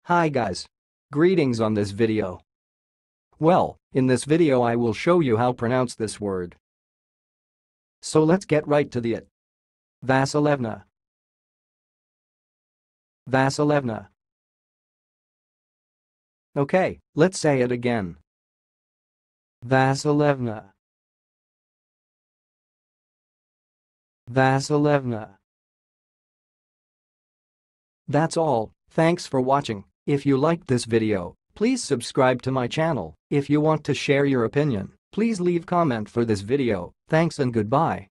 Hi guys. Greetings on this video. Well, in this video I will show you how pronounce this word. So let's get right to it. Vasilevna. Vasilevna. Okay, let's say it again. Vasilevna. Vasilevna. That's all, thanks for watching. If you liked this video, please subscribe to my channel. If you want to share your opinion, please leave comment for this video. Thanks and goodbye.